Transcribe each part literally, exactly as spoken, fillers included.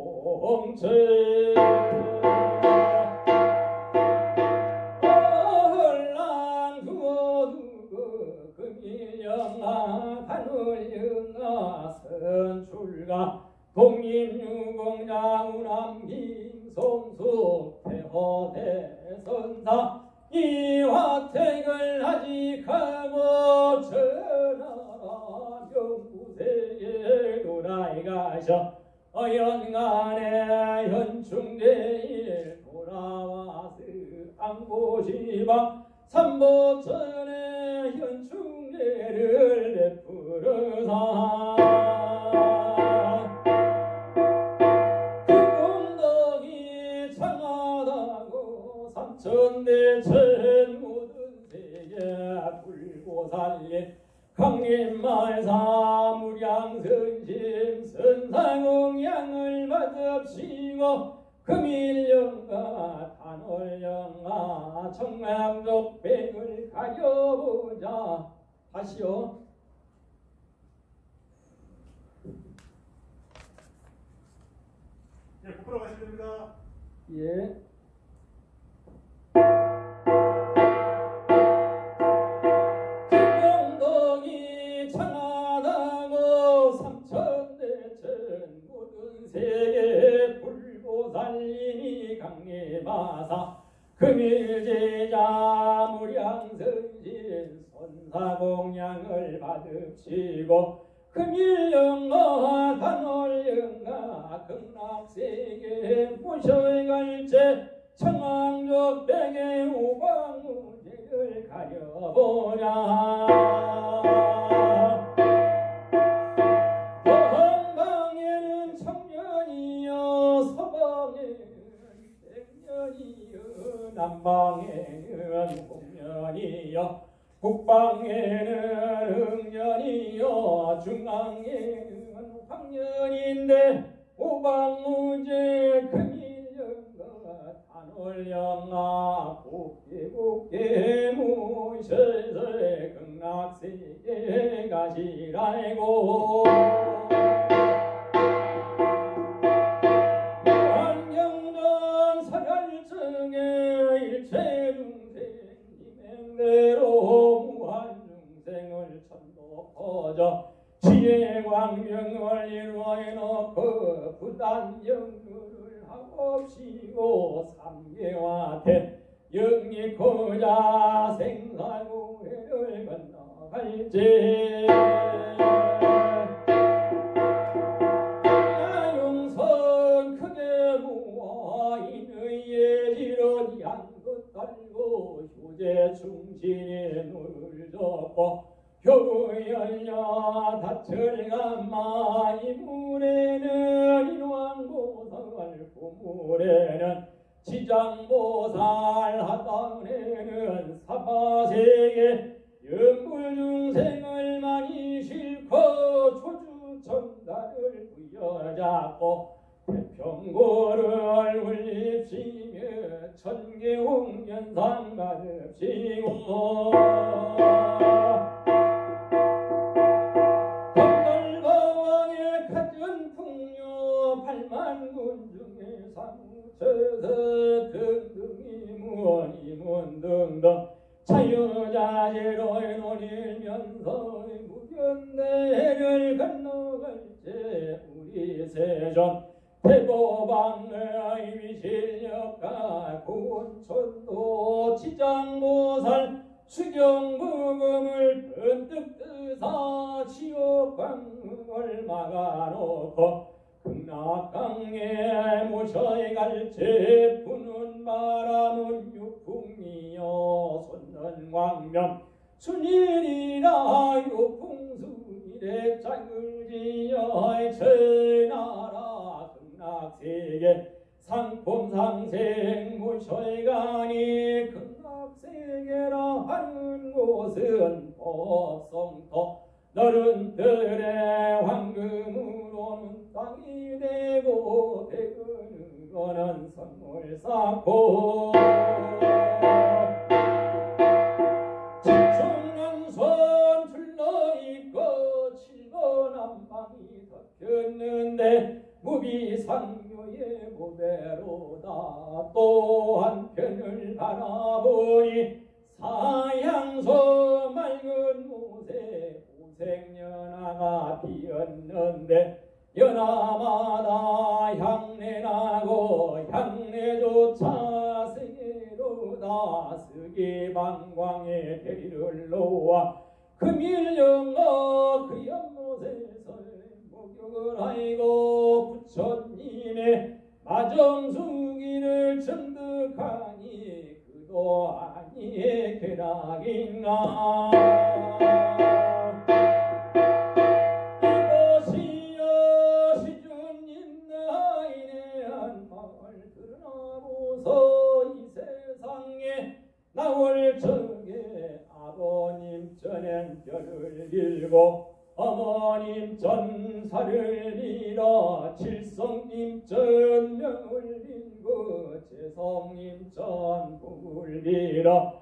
공채 얼랑 두어두고 금일영아 하늘영아 선출가 독립유공야우남 김성숙 태호대선사 이화택을 하직하고 전하라 명구세에 도라이가셔 어연간에 현충대일 돌아와서 안고시방 삼보천에 현충대를 베풀어사 금공덕이 창하다고 삼천대천 모든 세계 불고 살린 강림말사 무량선심 선상공양을 받읍시고 금일영가 단월영가 청남족백을 가려보자 하시오. 예, 부끄러 가시면 됩니다. 예. 금공덕이 창하다고 삼천대천 모든 세계 불고 살림이 강림하사 금일제자 무량선신 선사공양을 받읍시고 금일영가 단월영가 극락세계 모셔갈제 청왕족 백의 우방무제를 가려보자 동방에는 청년이여 서방에는 백년이여 남방에는 홍년이여 북방에는 흥년이요 중앙에는 황년인데 오방무제 금일영가 단월영가 곱게 모셔서 극락세계 가시라고 무한경전 사갈증에 일체중생 대로 무한중생을 천도퍼져 지혜광명을 이루어놓고 부단영구를 하옵시고 삼계와태 영리코자 생사고해를 건너갈지 야용선 크게 모아 인의의 지런이 한것 달고 효제 충신이 눈을 덮고 교구 열려 다철감마 이물에는 인왕보살 고물에는 지장보살 하단에는 사바세계 연불중생을 많이 싣고 조주천달을 부여잡고 태평고를 울립시며 천계홍련상 받읍시고 건달바왕의 가전 풍요 팔만군 중에 사무처서 등등이 무언이문 등등 자유자재로의 논일면서 무견대를 건너갈 때 우리 세존 대보방의 위실력가 고운천도 지장보살 수경부금을 번뜩 뜨사 지옥광을 막아놓고 극락강에 모셔갈 부는 바람은 육풍이여 솟는 광명 순일이라 요풍순일에 짝을 지어 전하라 극락세계 상품상생 모셔가니 극락세계라 하는 곳은 법성토 너른 들의 황금으로는 땅이 되고 백은으로는 선물 쌓고 집중난선 둘러있고 칠번 안방이 덮였는데 무비 이 상묘의 무배로다. 또 한편을 바라보니 사향소 맑은 무새 오색연화가 피었는데 연화마다 향내나고 향내조차 세계로다. 스기방광의 대리를 놓아 금일영어 그 연못에서 목욕을 하이고 부처님의 마정수기를 정득하니 그도 아니의 쾌락인가. 이것이여 시주님 나인의 한 마을 드러나보소. 이 세상에 나올 적에 아버님 전엔 별을 빌고 어머님 전사를 빌어 칠성님 전명을 빌고 재성님 전복을 빌어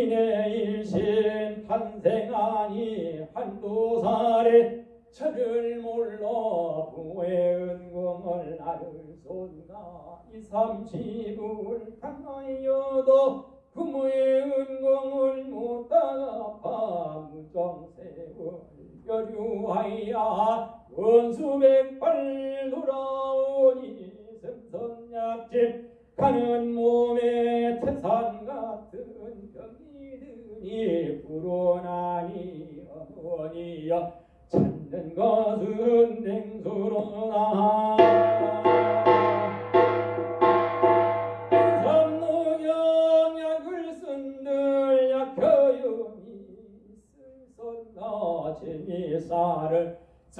이내일신 탄생하니 한두 살에 철을 몰라 부모의 은공을 나를 쏜다. 이삼지불 당하여도 부모의 은공을 못 갚아 무정세월 여류하여 원수백발 돌아오니 sem선약집 가는 몸에 태산 같은 병이 드니 불온하니 어머니여 찾는 것은 냉수로나. 재미살을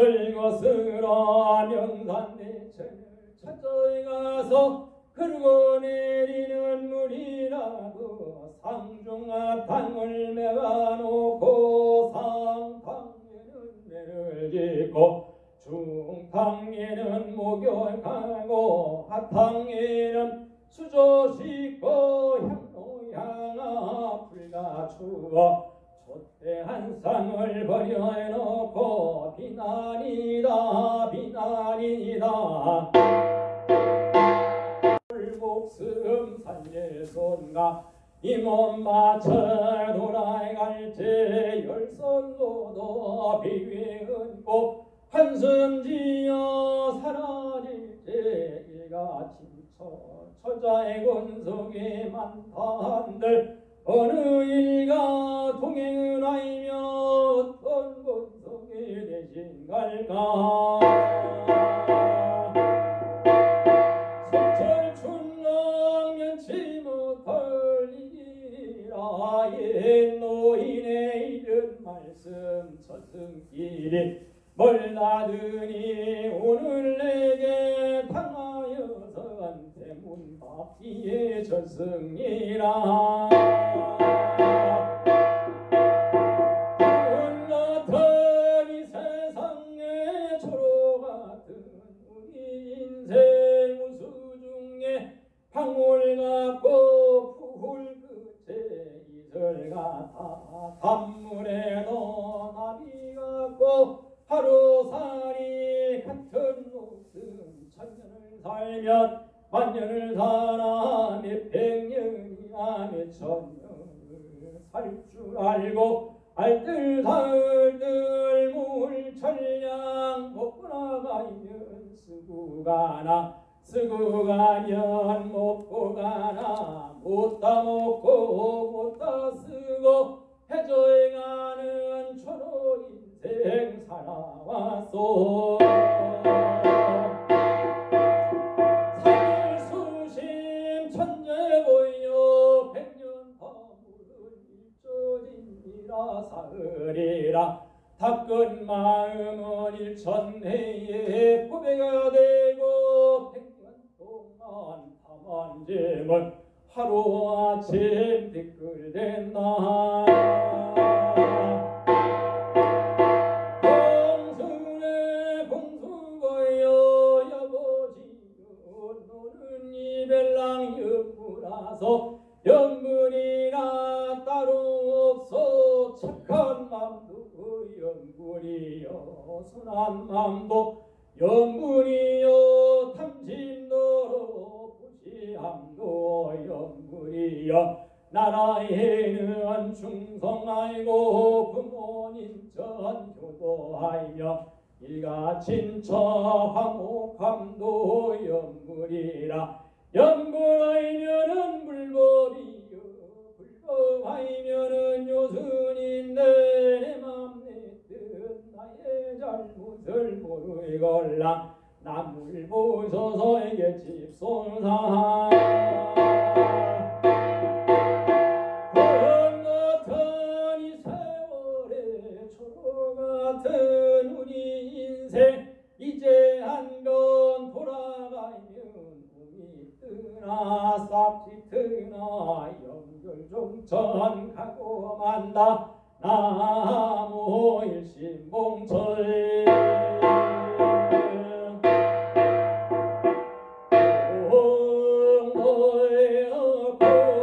즐거스러 명산대천을 찾아가서 흐르고 내리는 물이라도 상중하 땅을 메가놓고 상탕에는 매를 짓고 중탕에는 목욕하고 하탕에는 수조 씻고 향로 향아 불가추어 촛대한 쌍을 버려놓고 비난이다 비난이다. 목숨 살릴 손가 이 몸 맞춰 돌아갈지 열선로도 비위 얹고 한숨 지어 사라질지 일가 침처 처자의 군속이 많다한들 어느 일가 동행을 하이며 어떤 권속이 되신갈까. 석철춘랑 면치 못할 일이라 옛 노인의 이른 말씀 저승길이 멀다드니 오늘 내게 당하여선 대문 밖에 저승이라. 구원 같은 이 세상에 초로 같은 우리 인생 우수 중에 방울 같고 푸울 끝에 이슬 같아 단물에도 나비 같고 하루살이 같은 목숨 천년을 살면 만년을 살아 몇백년이나 몇천년을 살 줄 알고 알뜰살뜰 물천량 먹고 나가면 쓰고 가나 쓰고 가면 먹고 가나 못다 먹고 못다 쓰고 해줘가는 초로 인생 살아왔소. 삼일수심 천재보여 백년 화물은 일조진이라 사흘이라 닦은 마음은 일천해에 포배가 되고 백년 동안 밤한 짐을 하루아침 뒤끌댄다. 공순의 공수거여 여보지요 너는 이벨랑 연분하소 연분이나 따로 없어 착한 맘도 연분이여 선한 맘도 연분이여 탐 하여 나라에는 충성하이고 부모님 전 효도하며 일가 친처 화목함도 연불이라. 연불하이면은 불법이요 불법하이면은 요순인데 내 맘 내 뜻 나의 잘못을 모르걸라. 남을 보소서에게 집손사 구름 같은 이 세월에 초록 같은 우리 인생 이제 한번 돌아가면 꿈이 뜨나 싹지 트나 연결종천 가고 만다. 나무 일심봉철 공도여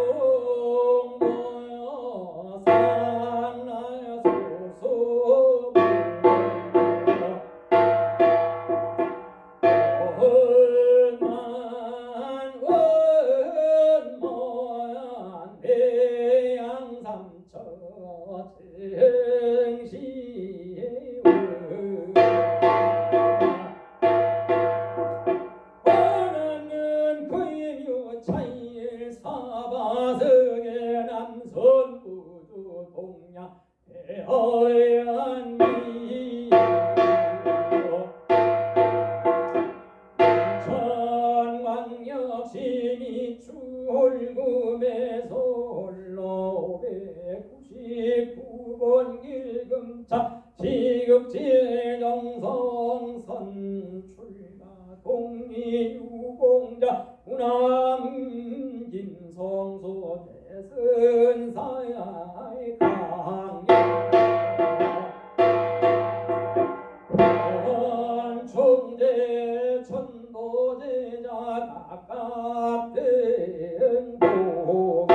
공도여 상나야 소소 원만 원모양 대양삼처 정시의 원하는 그의 묘차일 사바석의 남선구주 동양 대허연미 천광역시미 출금에서 홀로 백구십구 번 길금차 지극제정성 선출가 독리유공자 우남김성소 대선사야의 강경 총재 천도제자 각각 등도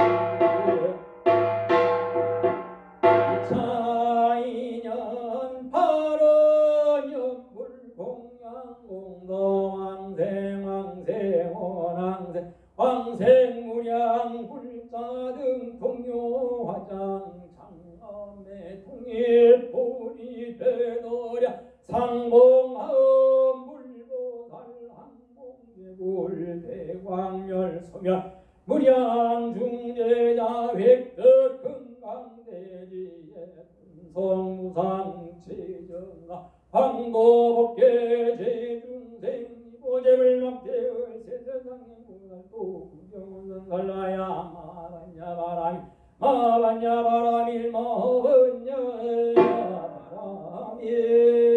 이차이년 팔월 연불 공양공도 왕생 왕생 원왕생 왕생무량 불자등 동료화장 장엄의 통일본이 되더랴. 상봉하음 물보살 항봉제불 대광열 소멸 무량중재자 획득 금강대지에 분성무상 제정가 황도복계 제중생 이보재물 막대의 세세상의 무날도 구경은 갈라야 마반야 바람이 마반야 바람이 마반야 바람이